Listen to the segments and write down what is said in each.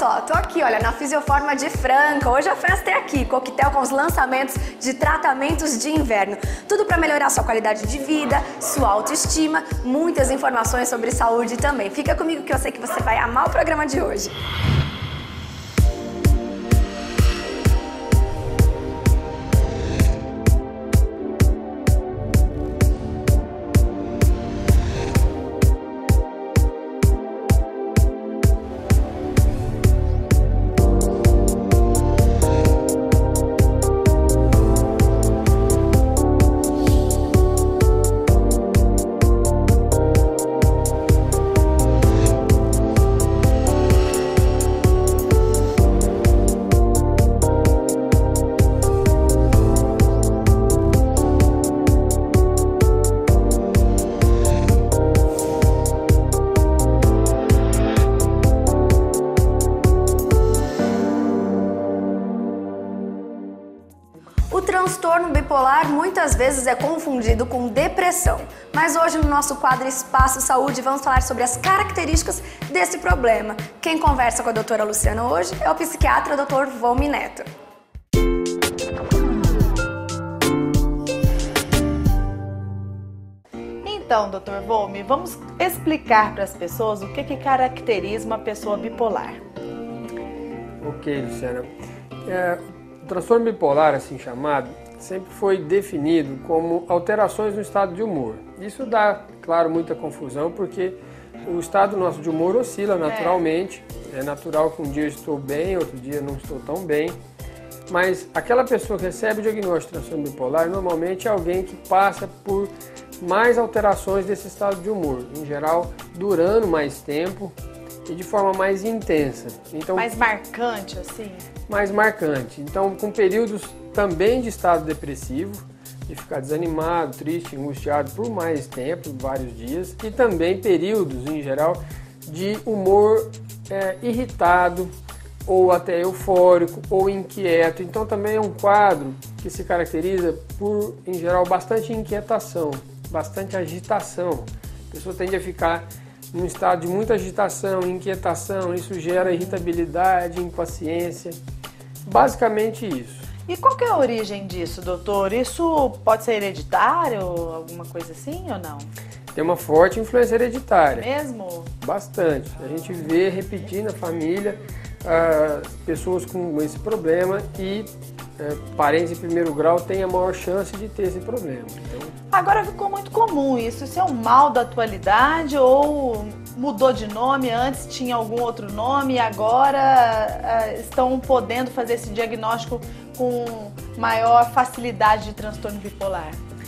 só, tô aqui, olha, na Fisioforma de Franca. Hoje a festa é aqui, coquetel com os lançamentos de tratamentos de inverno. Tudo para melhorar sua qualidade de vida, sua autoestima, muitas informações sobre saúde também. Fica comigo que eu sei que você vai amar o programa de hoje. O transtorno bipolar muitas vezes é confundido com depressão, mas hoje no nosso quadro Espaço Saúde vamos falar sobre as características desse problema. Quem conversa com a doutora Luciana hoje é o psiquiatra Dr. Volmi Neto. Então, Dr. Volmi, vamos explicar para as pessoas o que caracteriza uma pessoa bipolar. Ok, Luciana. O transtorno bipolar, assim chamado, sempre foi definido como alterações no estado de humor. Isso dá, claro, muita confusão, porque o estado nosso de humor oscila naturalmente. É natural que um dia eu estou bem, outro dia não estou tão bem. Mas aquela pessoa que recebe o diagnóstico de transtorno bipolar, normalmente é alguém que passa por mais alterações desse estado de humor. Em geral, durando mais tempo e de forma mais intensa. Então, mais marcante, assim? Mais marcante. Então, com períodos também de estado depressivo, de ficar desanimado, triste, angustiado por mais tempo, vários dias, e também períodos, em geral, de humor irritado, ou até eufórico, ou inquieto. Então, também é um quadro que se caracteriza por, em geral, bastante inquietação, bastante agitação. A pessoa tende a ficar num estado de muita agitação, inquietação, isso gera irritabilidade, impaciência, basicamente isso. E qual que é a origem disso, doutor? Isso pode ser hereditário, alguma coisa assim ou não? Tem uma forte influência hereditária. Mesmo? Bastante. A gente vê repetir na família pessoas com esse problema e parentes em primeiro grau têm a maior chance de ter esse problema. Então, agora ficou muito comum isso. Isso é um mal da atualidade ou mudou de nome? Antes tinha algum outro nome e agora estão podendo fazer esse diagnóstico com maior facilidade de transtorno bipolar?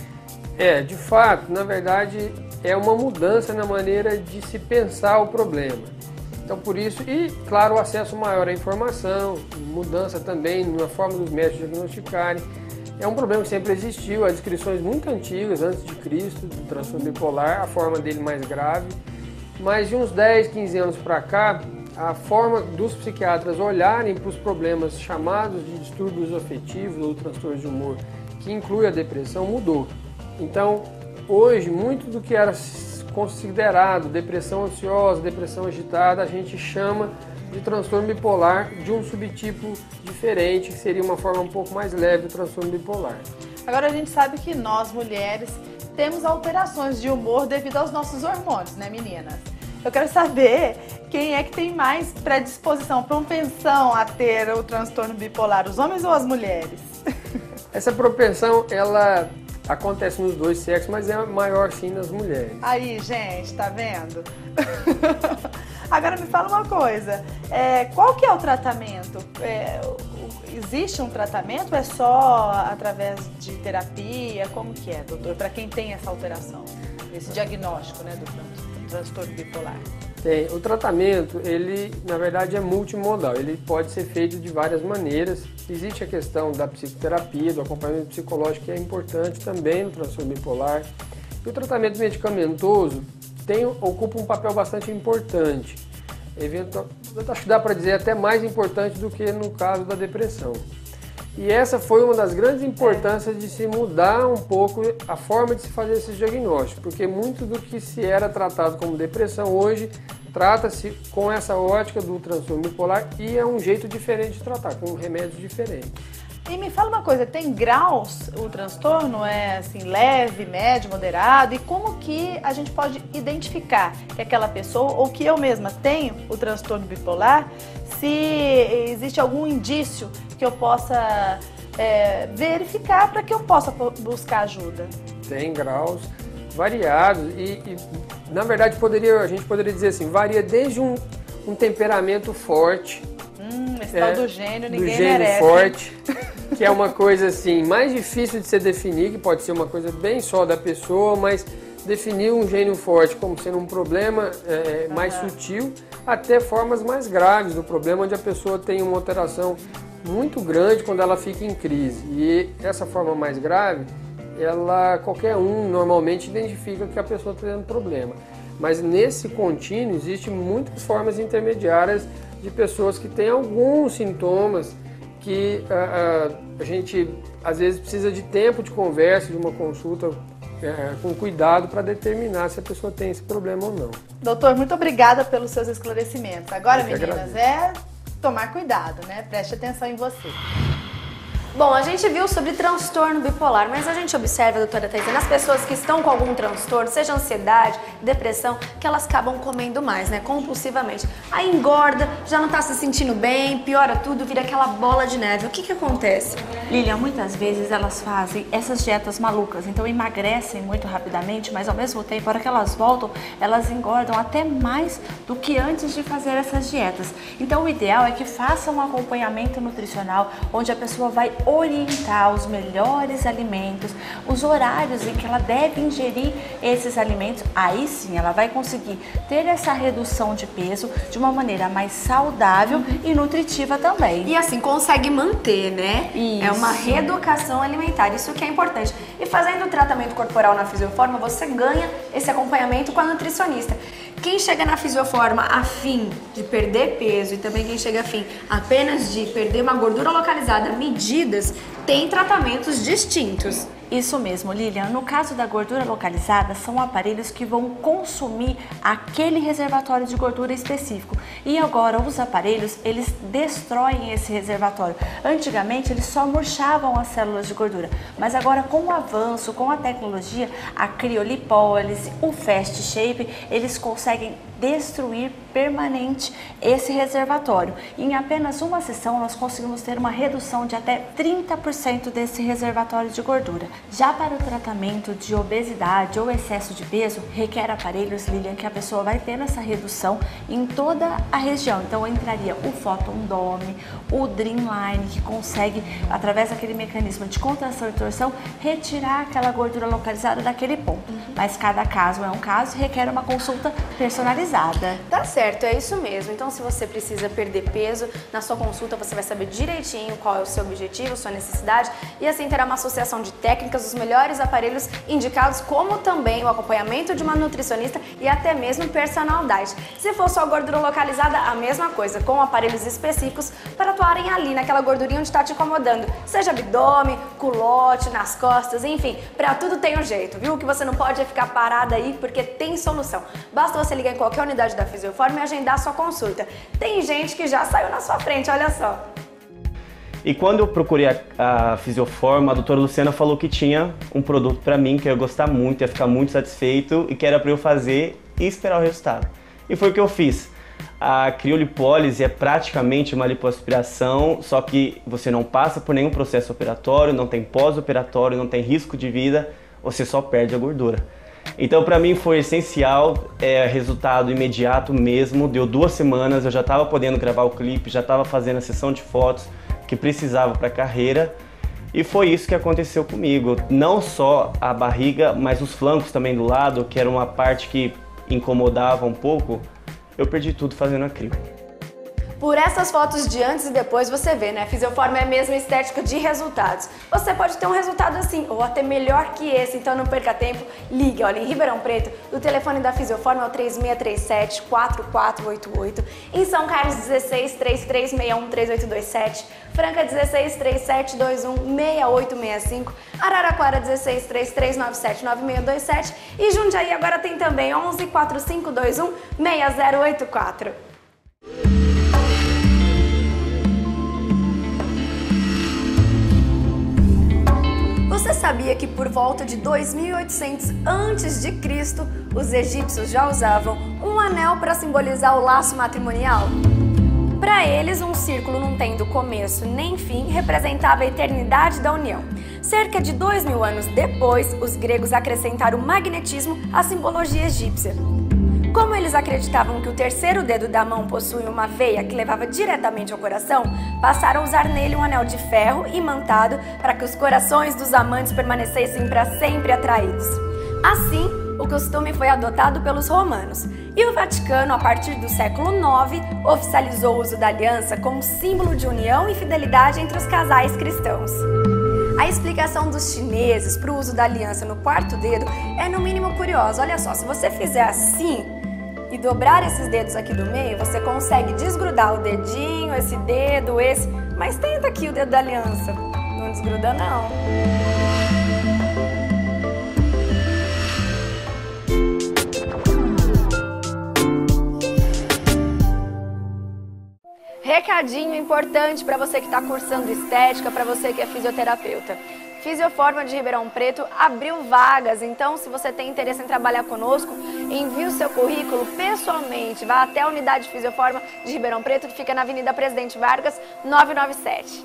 De fato, na verdade, é uma mudança na maneira de se pensar o problema. Então, por isso, e claro, o acesso maior à informação, mudança também na forma dos médicos diagnosticarem. É um problema que sempre existiu, há descrições muito antigas, antes de Cristo, do transtorno bipolar, a forma dele mais grave. Mas de uns 10, 15 anos para cá, a forma dos psiquiatras olharem para os problemas chamados de distúrbios afetivos ou transtornos de humor, que inclui a depressão, mudou. Então, hoje, muito do que era considerado depressão ansiosa, depressão agitada, a gente chama de transtorno bipolar de um subtipo diferente, que seria uma forma um pouco mais leve do transtorno bipolar. Agora a gente sabe que nós, mulheres, temos alterações de humor devido aos nossos hormônios, né, meninas? Eu quero saber quem é que tem mais predisposição, propensão a ter o transtorno bipolar, os homens ou as mulheres? Essa propensão, ela acontece nos dois sexos, mas é maior sim nas mulheres. Aí, gente, tá vendo? Agora me fala uma coisa, qual que é o tratamento? Existe um tratamento ou é só através de terapia? Como que é, doutor, para quem tem essa alteração, esse diagnóstico, né, do transtorno bipolar? Tem. O tratamento, ele na verdade é multimodal, ele pode ser feito de várias maneiras. Existe a questão da psicoterapia, do acompanhamento psicológico, que é importante também no transtorno bipolar. E o tratamento medicamentoso ocupa um papel bastante importante. Acho que dá para dizer até mais importante do que no caso da depressão. E essa foi uma das grandes importâncias de se mudar um pouco a forma de se fazer esses diagnósticos, porque muito do que se era tratado como depressão hoje trata-se com essa ótica do transtorno bipolar e é um jeito diferente de tratar, com remédios diferentes. E me fala uma coisa, tem graus o transtorno? É assim, leve, médio, moderado? E como que a gente pode identificar que aquela pessoa, ou que eu mesma tenho o transtorno bipolar, se existe algum indício que eu possa verificar para que eu possa buscar ajuda? Tem graus variados e na verdade, a gente poderia dizer assim, varia desde um temperamento forte, esse tal do gênio, ninguém do gênio merece. forte, que é uma coisa assim, mais difícil de se definir, que pode ser uma coisa bem só da pessoa, mas definir um gênio forte como sendo um problema mais sutil, até formas mais graves do problema, onde a pessoa tem uma alteração muito grande quando ela fica em crise. E essa forma mais grave, qualquer um normalmente identifica que a pessoa está tendo problema. Mas nesse contínuo existem muitas formas intermediárias de pessoas que têm alguns sintomas que a gente às vezes precisa de tempo de conversa, de uma consulta com cuidado para determinar se a pessoa tem esse problema ou não. Doutor, muito obrigada pelos seus esclarecimentos. Agora, meninas, agradeço. tomar cuidado, né? Preste atenção em você. Bom, a gente viu sobre transtorno bipolar, mas a gente observa, doutora Thaís, nas pessoas que estão com algum transtorno, seja ansiedade, depressão, que elas acabam comendo mais, né, compulsivamente. Aí engorda, já não tá se sentindo bem, piora tudo, vira aquela bola de neve. O que acontece? Lilian, muitas vezes elas fazem essas dietas malucas, então emagrecem muito rapidamente, mas ao mesmo tempo, na hora que elas voltam, elas engordam até mais do que antes de fazer essas dietas. Então o ideal é que façam um acompanhamento nutricional, onde a pessoa vai orientar os melhores alimentos, os horários em que ela deve ingerir esses alimentos. Aí sim ela vai conseguir ter essa redução de peso de uma maneira mais saudável e nutritiva também. E assim, consegue manter, né? Isso. É uma reeducação alimentar, isso que é importante. E fazendo o tratamento corporal na Fisioforma, você ganha esse acompanhamento com a nutricionista. Quem chega na Fisioforma a fim de perder peso e também quem chega a fim apenas de perder uma gordura localizada, medidas, tem tratamentos distintos. Isso mesmo, Lilian. No caso da gordura localizada, são aparelhos que vão consumir aquele reservatório de gordura específico. E agora os aparelhos, eles destroem esse reservatório. Antigamente, eles só murchavam as células de gordura. Mas agora, com o avanço, com a tecnologia, a criolipólise, o Fast Shape, eles conseguem destruir permanente esse reservatório. E em apenas uma sessão, nós conseguimos ter uma redução de até 30% desse reservatório de gordura. Já para o tratamento de obesidade ou excesso de peso, requer aparelhos, Lilian, que a pessoa vai ter essa redução em toda a região. Então entraria o Photon Dome, o Dreamline, que consegue, através daquele mecanismo de contração e torção, retirar aquela gordura localizada daquele ponto. Mas cada caso é um caso e requer uma consulta personalizada. Tá certo, é isso mesmo. Então, se você precisa perder peso, na sua consulta você vai saber direitinho qual é o seu objetivo, sua necessidade, e assim terá uma associação de técnicas, os melhores aparelhos indicados, como também o acompanhamento de uma nutricionista e até mesmo personal diet. Se for só gordura localizada, a mesma coisa, com aparelhos específicos para atuarem ali naquela gordurinha onde está te incomodando, seja abdômen, culote, nas costas, enfim, para tudo tem um jeito, viu? O que você não pode é ficar parada aí, porque tem solução. Basta você ligar em qualquer unidade da Fisioforma e agendar a sua consulta. Tem gente que já saiu na sua frente, olha só. E quando eu procurei a Fisioforma, a doutora Luciana falou que tinha um produto para mim que eu ia gostar muito, ia ficar muito satisfeito e que era para eu fazer e esperar o resultado. E foi o que eu fiz. A criolipólise é praticamente uma lipoaspiração, só que você não passa por nenhum processo operatório, não tem pós-operatório, não tem risco de vida, você só perde a gordura. Então para mim foi essencial, resultado imediato mesmo, deu 2 semanas, eu já estava podendo gravar o clipe, já estava fazendo a sessão de fotos que precisava para a carreira e foi isso que aconteceu comigo. Não só a barriga, mas os flancos também do lado, que era uma parte que incomodava um pouco, eu perdi tudo fazendo a crio. Por essas fotos de antes e depois você vê, né? Fisioforma é mesmo estética de resultados. Você pode ter um resultado assim, ou até melhor que esse, então não perca tempo, ligue. Olha, em Ribeirão Preto, o telefone da Fisioforma é o 3637-4488. Em São Carlos, 16-3361-3827. Franca, 16-3721-6865. Araraquara, 16-3397-9627. E Jundiaí agora tem também 11-4521-6084. Você sabia que por volta de 2800 a.C., os egípcios já usavam um anel para simbolizar o laço matrimonial? Para eles, um círculo não tendo começo nem fim representava a eternidade da união. Cerca de 2000 anos depois, os gregos acrescentaram o magnetismo à simbologia egípcia. Como eles acreditavam que o terceiro dedo da mão possuía uma veia que levava diretamente ao coração, passaram a usar nele um anel de ferro imantado para que os corações dos amantes permanecessem para sempre atraídos. Assim, o costume foi adotado pelos romanos, e o Vaticano, a partir do século IX, oficializou o uso da aliança como símbolo de união e fidelidade entre os casais cristãos. A explicação dos chineses para o uso da aliança no quarto dedo é no mínimo curiosa. Olha só, se você fizer assim e dobrar esses dedos aqui do meio, você consegue desgrudar o dedinho, esse dedo, esse, mas tenta aqui o dedo da aliança, não desgruda não. Recadinho importante para você que está cursando estética, para você que é fisioterapeuta. Fisioforma de Ribeirão Preto abriu vagas, então se você tem interesse em trabalhar conosco, envie o seu currículo pessoalmente. Vá até a unidade Fisioforma de Ribeirão Preto, que fica na Avenida Presidente Vargas, 997.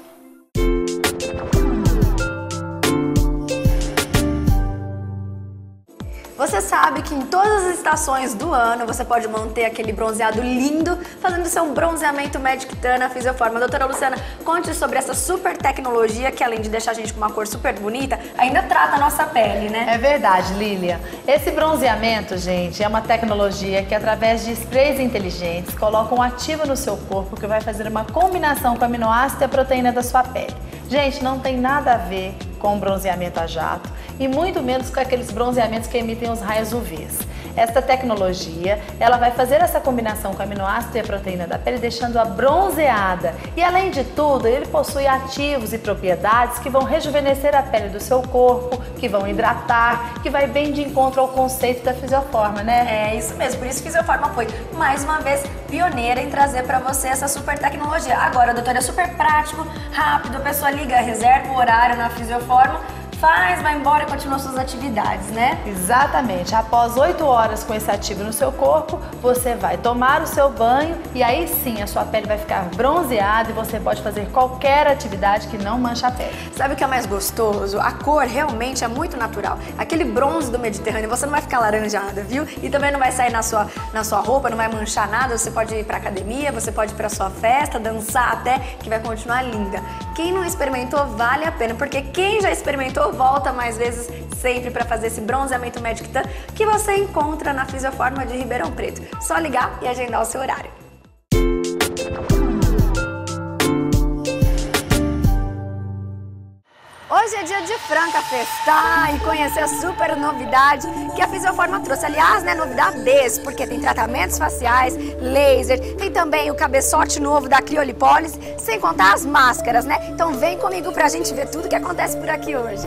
Você sabe que em todas as estações do ano você pode manter aquele bronzeado lindo fazendo seu bronzeamento Magic Tan na Fisioforma. Doutora Luciana, conte sobre essa super tecnologia que, além de deixar a gente com uma cor super bonita, ainda trata a nossa pele, né? É verdade, Lília. Esse bronzeamento, gente, é uma tecnologia que, através de sprays inteligentes, coloca um ativo no seu corpo que vai fazer uma combinação com o aminoácido e a proteína da sua pele. Gente, não tem nada a ver com bronzeamento a jato e muito menos com aqueles bronzeamentos que emitem os raios UVs. Esta tecnologia, ela vai fazer essa combinação com o aminoácido e a proteína da pele, deixando-a bronzeada. E além de tudo, ele possui ativos e propriedades que vão rejuvenescer a pele do seu corpo, que vão hidratar, que vai bem de encontro ao conceito da Fisioforma, né? É isso mesmo, por isso Fisioforma foi, mais uma vez, pioneira em trazer para você essa super tecnologia. Agora, doutora, é super prático, rápido, a pessoa liga, reserva o horário na Fisioforma, faz, vai embora e continua suas atividades, né? Exatamente. Após 8 horas com esse ativo no seu corpo, você vai tomar o seu banho e aí sim a sua pele vai ficar bronzeada e você pode fazer qualquer atividade que não mancha a pele. Sabe o que é mais gostoso? A cor realmente é muito natural. Aquele bronze do Mediterrâneo, você não vai ficar laranjada, viu? E também não vai sair na sua roupa, não vai manchar nada. Você pode ir pra academia, você pode ir pra sua festa, dançar até, que vai continuar linda. Quem não experimentou, vale a pena, porque quem já experimentou, volta mais vezes sempre para fazer esse bronzeamento Magic Tan que você encontra na Fisioforma de Ribeirão Preto. Só ligar e agendar o seu horário. Hoje é dia de Franca festar e conhecer a super novidade que a Fisioforma trouxe. Aliás, né, novidades, porque tem tratamentos faciais, laser, tem também o cabeçote novo da criolipólise, sem contar as máscaras, né? Então vem comigo pra gente ver tudo que acontece por aqui hoje.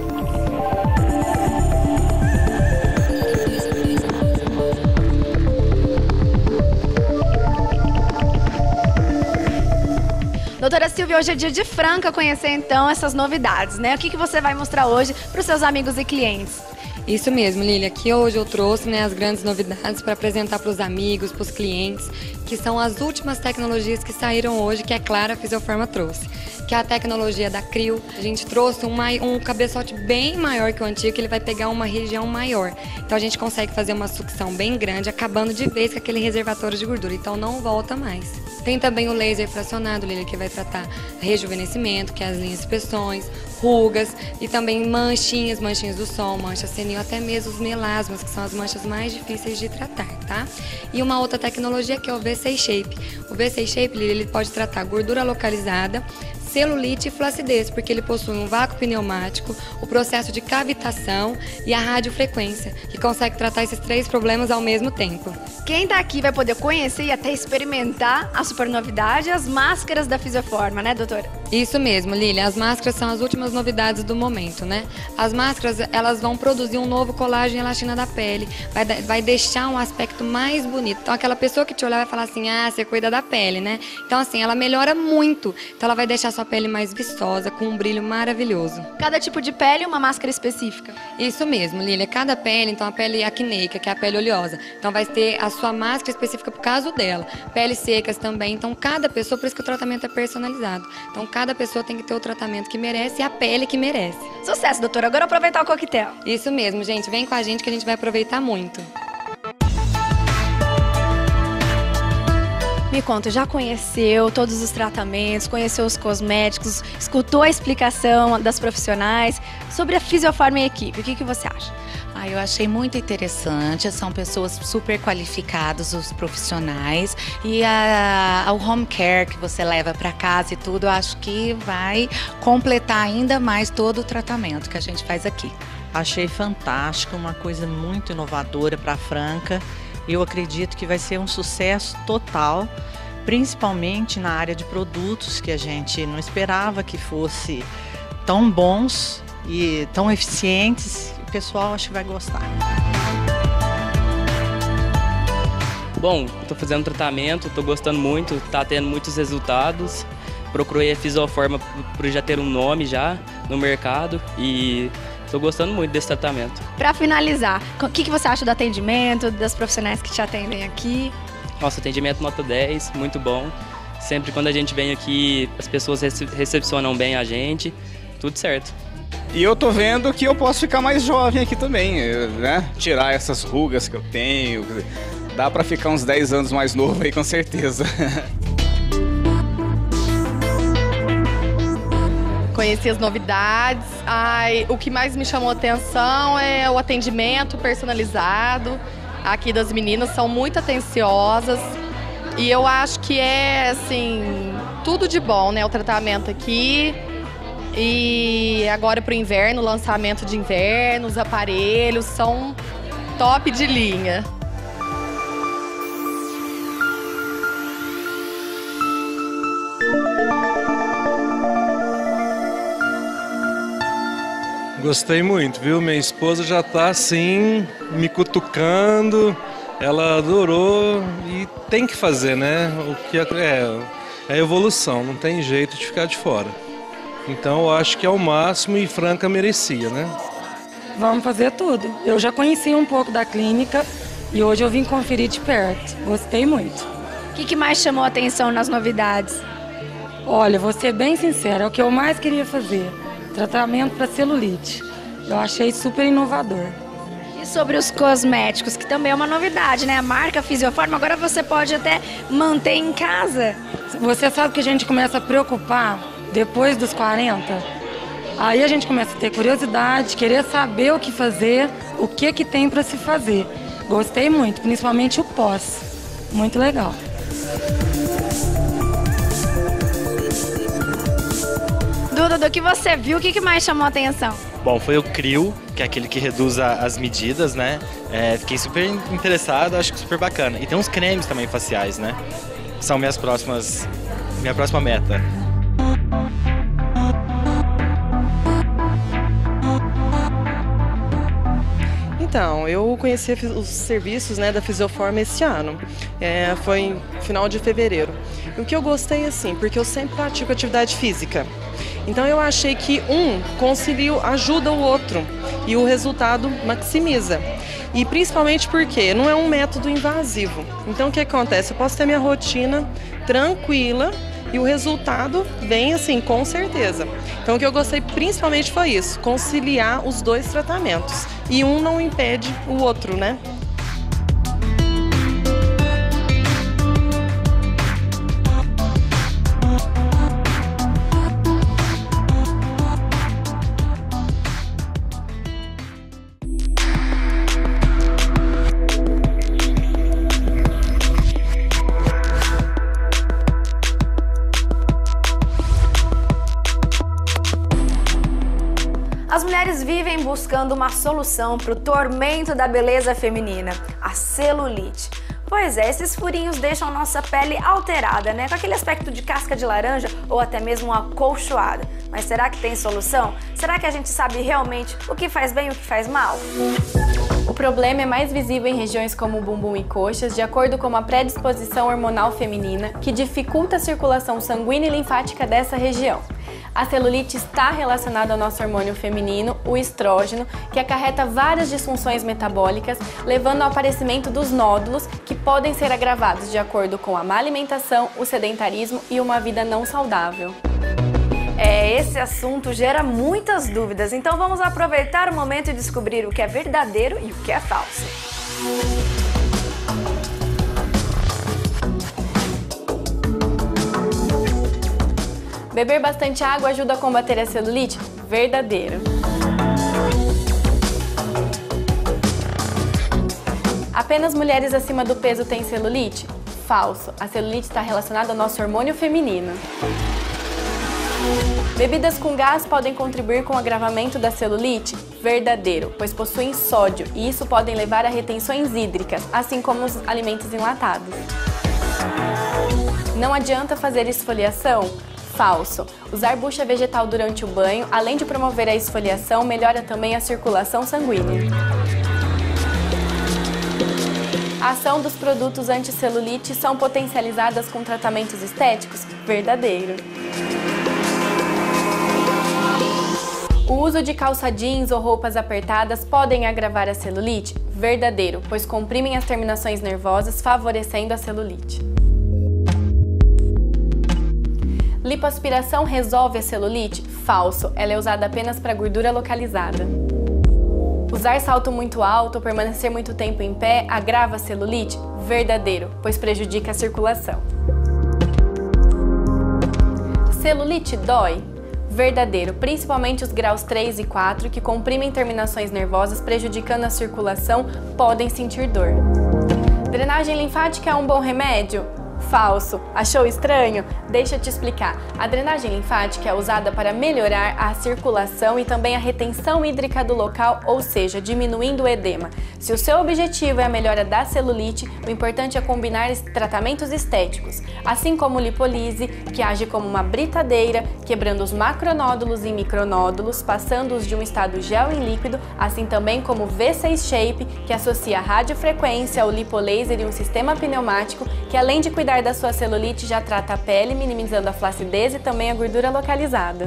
Doutora Silvia, hoje é dia de Franca conhecer então essas novidades, né? O que você vai mostrar hoje para os seus amigos e clientes? Isso mesmo, Lília. Aqui hoje eu trouxe, né, as grandes novidades para apresentar para os amigos, para os clientes, que são as últimas tecnologias que saíram hoje, que é claro a Fisioforma trouxe. Que é a tecnologia da Crio. A gente trouxe um cabeçote bem maior que o antigo, que ele vai pegar uma região maior. Então a gente consegue fazer uma sucção bem grande, acabando de vez com aquele reservatório de gordura. Então não volta mais. Tem também o laser fracionado, Lília, que vai tratar rejuvenescimento, que é as linhas de expressões, rugas e também manchinhas do sol, mancha senil, até mesmo os melasmas, que são as manchas mais difíceis de tratar, tá? E uma outra tecnologia que é o V6 Shape. O V6 Shape, ele pode tratar gordura localizada, celulite e flacidez, porque ele possui um vácuo pneumático, o processo de cavitação e a radiofrequência, que consegue tratar esses 3 problemas ao mesmo tempo. Quem tá aqui vai poder conhecer e até experimentar a super novidade, as máscaras da Fisioforma, né, doutora? Isso mesmo, Lília. As máscaras são as últimas novidades do momento, né? As máscaras, elas vão produzir um novo colágeno e elastina da pele, vai deixar um aspecto mais bonito. Então, aquela pessoa que te olhar vai falar assim, ah, você cuida da pele, né? Então, assim, ela melhora muito. Então, ela vai deixar sua pele mais viçosa, com um brilho maravilhoso. Cada tipo de pele, uma máscara específica. Isso mesmo, Lília. Cada pele, então, a pele acneica, que é a pele oleosa. Então, vai ter a sua máscara específica por caso dela. Peles secas também. Então, cada pessoa, por isso que o tratamento é personalizado. Então, cada pessoa tem que ter o tratamento que merece e a pele que merece. Sucesso, doutora. Agora aproveitar o coquetel. Isso mesmo, gente. Vem com a gente que a gente vai aproveitar muito. Me conta, já conheceu todos os tratamentos, conheceu os cosméticos, escutou a explicação das profissionais sobre a Fisioforma e a equipe. O que você acha? Eu achei muito interessante, são pessoas super qualificadas, os profissionais, e o home care que você leva para casa e tudo, eu acho que vai completar ainda mais todo o tratamento que a gente faz aqui. Achei fantástico, uma coisa muito inovadora para a Franca. Eu acredito que vai ser um sucesso total, principalmente na área de produtos, que a gente não esperava que fosse tão bons e tão eficientes. O pessoal acho que vai gostar. Bom, estou fazendo tratamento, estou gostando muito, está tendo muitos resultados. Procurei a Fisioforma por já ter um nome já no mercado e estou gostando muito desse tratamento. Para finalizar, o que você acha do atendimento, das profissionais que te atendem aqui? Nossa, atendimento nota 10, muito bom. Sempre quando a gente vem aqui, as pessoas recepcionam bem a gente, tudo certo. E eu tô vendo que eu posso ficar mais jovem aqui também, né? Tirar essas rugas que eu tenho, dá para ficar uns 10 anos mais novo aí com certeza. Conheci as novidades. O que mais me chamou a atenção é o atendimento personalizado. Aqui das meninas são muito atenciosas e eu acho que é assim tudo de bom, né? O tratamento aqui e agora para o inverno, lançamento de inverno, os aparelhos são top de linha. Gostei muito, viu? Minha esposa já tá assim, me cutucando, ela adorou e tem que fazer, né? O que é a evolução, não tem jeito de ficar de fora. Então eu acho que é o máximo e Franca merecia, né? Vamos fazer tudo. Eu já conheci um pouco da clínica e hoje eu vim conferir de perto. Gostei muito. O que mais chamou a atenção nas novidades? Olha, vou ser bem sincera, é o que eu mais queria fazer. Tratamento para celulite. Eu achei super inovador. E sobre os cosméticos, que também é uma novidade, né? A marca Fisioforma, agora você pode até manter em casa. Você sabe que a gente começa a preocupar depois dos 40? Aí a gente começa a ter curiosidade, querer saber o que fazer, o que tem para se fazer. Gostei muito, principalmente o pós. Muito legal. Duda, do que você viu, o que mais chamou a atenção? Bom, foi o Crio, que é aquele que reduz as medidas, né? Fiquei super interessado, acho que super bacana. E tem uns cremes também faciais, né? São minha próxima meta. Então, eu conheci os serviços, né, da Fisioforma esse ano, foi em final de fevereiro. E o que eu gostei, assim, porque eu sempre pratico atividade física, então eu achei que ajuda o outro e o resultado maximiza. E principalmente porque não é um método invasivo. Então o que acontece? Eu posso ter minha rotina tranquila e o resultado vem assim, com certeza. Então o que eu gostei principalmente foi isso, conciliar os dois tratamentos. E um não impede o outro, né? buscando uma solução para o tormento da beleza feminina, a celulite. Pois é, esses furinhos deixam nossa pele alterada, né? Com aquele aspecto de casca de laranja ou até mesmo uma acolchoada. Mas será que tem solução? Será que a gente sabe realmente o que faz bem e o que faz mal? O problema é mais visível em regiões como o bumbum e coxas, de acordo com uma predisposição hormonal feminina que dificulta a circulação sanguínea e linfática dessa região. A celulite está relacionada ao nosso hormônio feminino, o estrógeno, que acarreta várias disfunções metabólicas, levando ao aparecimento dos nódulos, que podem ser agravados de acordo com a má alimentação, o sedentarismo e uma vida não saudável. Esse assunto gera muitas dúvidas, então vamos aproveitar o momento e descobrir o que é verdadeiro e o que é falso. Beber bastante água ajuda a combater a celulite? Verdadeiro. Apenas mulheres acima do peso têm celulite? Falso. A celulite está relacionada ao nosso hormônio feminino. Bebidas com gás podem contribuir com o agravamento da celulite? Verdadeiro, pois possuem sódio e isso podem levar a retenções hídricas, assim como os alimentos enlatados. Não adianta fazer esfoliação? Falso. Usar bucha vegetal durante o banho, além de promover a esfoliação, melhora também a circulação sanguínea. A ação dos produtos anti-celulite são potencializadas com tratamentos estéticos? Verdadeiro. O uso de calça jeans ou roupas apertadas podem agravar a celulite? Verdadeiro, pois comprimem as terminações nervosas, favorecendo a celulite. Lipoaspiração resolve a celulite? Falso, ela é usada apenas para gordura localizada. Usar salto muito alto ou permanecer muito tempo em pé agrava a celulite? Verdadeiro, pois prejudica a circulação. Celulite dói? Verdadeiro, principalmente os graus 3 e 4, que comprimem terminações nervosas, prejudicando a circulação, podem sentir dor. Drenagem linfática é um bom remédio? Falso. Achou estranho? Deixa eu te explicar. A drenagem linfática é usada para melhorar a circulação e também a retenção hídrica do local, ou seja, diminuindo o edema. Se o seu objetivo é a melhora da celulite, o importante é combinar tratamentos estéticos, assim como lipolise, que age como uma britadeira, quebrando os macronódulos em micronódulos, passando-os de um estado gel em líquido, assim também como V6 Shape, que associa a radiofrequência ao lipolaser e um sistema pneumático, que além de cuidar da sua celulite, já trata a pele, minimizando a flacidez e também a gordura localizada.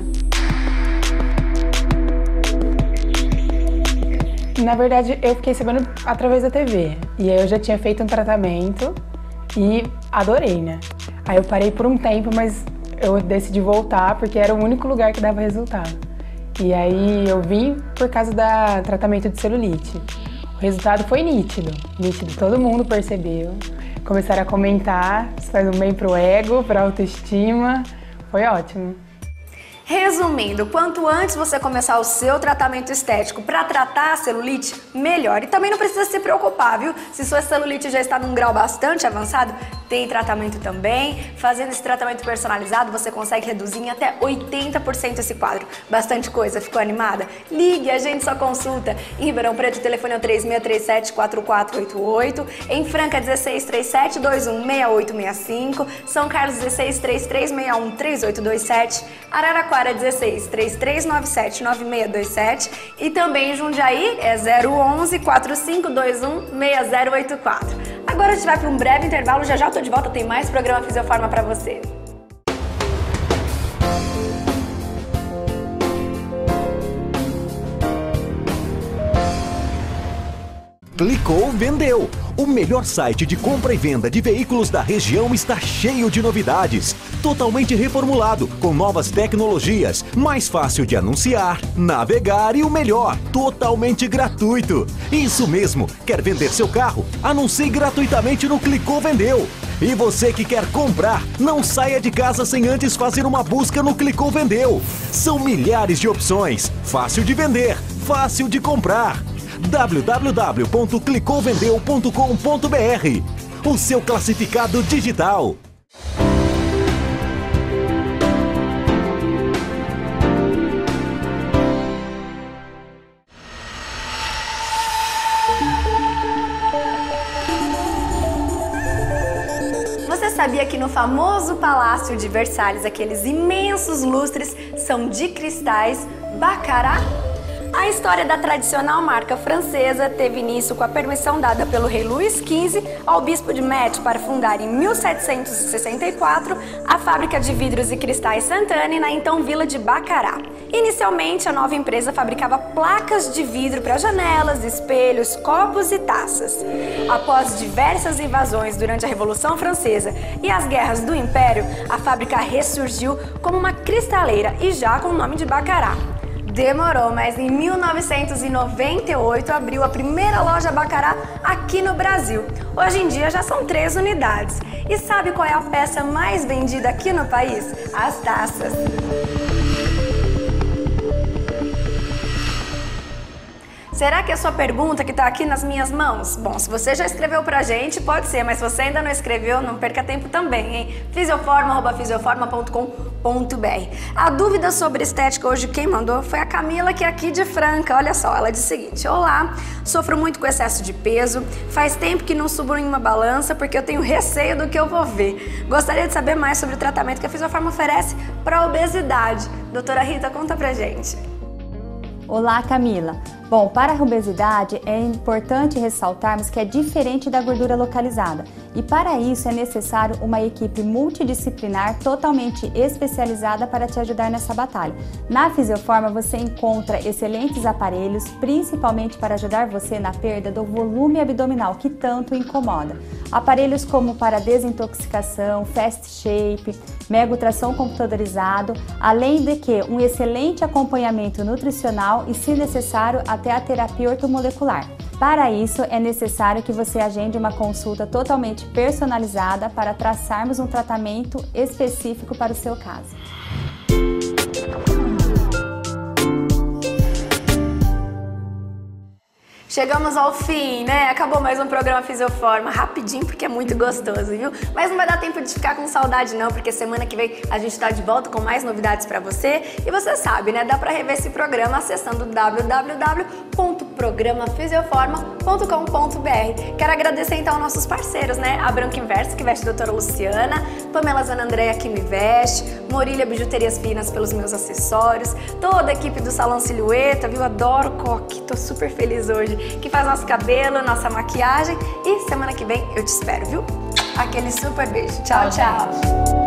Na verdade, eu fiquei sabendo através da TV. E aí eu já tinha feito um tratamento e adorei, né? Aí eu parei por um tempo, mas eu decidi voltar porque era o único lugar que dava resultado. E aí eu vim por causa do tratamento de celulite. O resultado foi nítido, todo mundo percebeu. Começaram a comentar, isso faz um bem pro ego, pra autoestima, foi ótimo. Resumindo, quanto antes você começar o seu tratamento estético para tratar a celulite, melhor. E também não precisa se preocupar, viu? Se sua celulite já está num grau bastante avançado, tem tratamento também. Fazendo esse tratamento personalizado, você consegue reduzir em até 80% esse quadro. Bastante coisa, ficou animada? Ligue, agende sua consulta. Em Ribeirão Preto, o telefone é o 3637-4488. Em Franca, 1637-216865. São Carlos, 1633613827. Araraquara, 1633979627 e também em Jundiaí é 011 4521 6084. Agora a gente vai para um breve intervalo, já já tô de volta, tem mais programa Fisioforma para você. Clicou, vendeu! O melhor site de compra e venda de veículos da região está cheio de novidades. Totalmente reformulado, com novas tecnologias, mais fácil de anunciar, navegar e o melhor, totalmente gratuito. Isso mesmo, quer vender seu carro? Anuncie gratuitamente no Clicou, vendeu! E você que quer comprar, não saia de casa sem antes fazer uma busca no Clicou, vendeu! São milhares de opções, fácil de vender, fácil de comprar. www.clicouvendeu.com.br, o seu classificado digital. sabia que no famoso Palácio de Versalhes, aqueles imensos lustres são de cristais Baccarat? A história da tradicional marca francesa teve início com a permissão dada pelo rei Luís XV ao bispo de Metz para fundar em 1764 a fábrica de vidros e cristais Sainte-Anne na então vila de Baccarat. Inicialmente, a nova empresa fabricava placas de vidro para janelas, espelhos, copos e taças. Após diversas invasões durante a Revolução Francesa e as guerras do Império, a fábrica ressurgiu como uma cristaleira e já com o nome de Baccarat. Demorou, mas em 1998 abriu a primeira loja Baccarat aqui no Brasil. Hoje em dia já são 3 unidades. E sabe qual é a peça mais vendida aqui no país? As taças. Será que é a sua pergunta que está aqui nas minhas mãos? Bom, se você já escreveu pra gente, pode ser, mas se você ainda não escreveu, não perca tempo também, hein? fisioforma@fisioforma.com.br. A dúvida sobre estética hoje quem mandou foi a Camila, que é aqui de Franca. Olha só, ela diz o seguinte: olá, sofro muito com excesso de peso, faz tempo que não subo em uma balança porque eu tenho receio do que eu vou ver. Gostaria de saber mais sobre o tratamento que a Fisioforma oferece para obesidade. Doutora Rita, conta pra gente. Olá, Camila. Bom, para a obesidade é importante ressaltarmos que é diferente da gordura localizada e para isso é necessário uma equipe multidisciplinar totalmente especializada para te ajudar nessa batalha. Na Fisioforma você encontra excelentes aparelhos, principalmente para ajudar você na perda do volume abdominal que tanto incomoda. Aparelhos como para desintoxicação, fast shape, mega ultrassom computadorizado, além de que um excelente acompanhamento nutricional e, se necessário, até a terapia ortomolecular. Para isso, é necessário que você agende uma consulta totalmente personalizada para traçarmos um tratamento específico para o seu caso. Chegamos ao fim, né? Acabou mais um programa Fisioforma, rapidinho porque é muito gostoso, viu? Mas não vai dar tempo de ficar com saudade não, porque semana que vem a gente tá de volta com mais novidades pra você. E você sabe, né? Dá pra rever esse programa acessando www.programafisioforma.com.br. Quero agradecer então aos nossos parceiros, né? A Branco Inverso, que veste a doutora Luciana, Pamela Zanandréia, que me veste, Morília Bijuterias Finas pelos meus acessórios, toda a equipe do Salão Silhueta, viu? Adoro coque, tô super feliz hoje, que faz nosso cabelo, nossa maquiagem. E semana que vem eu te espero, viu? Aquele super beijo. Tchau, tchau.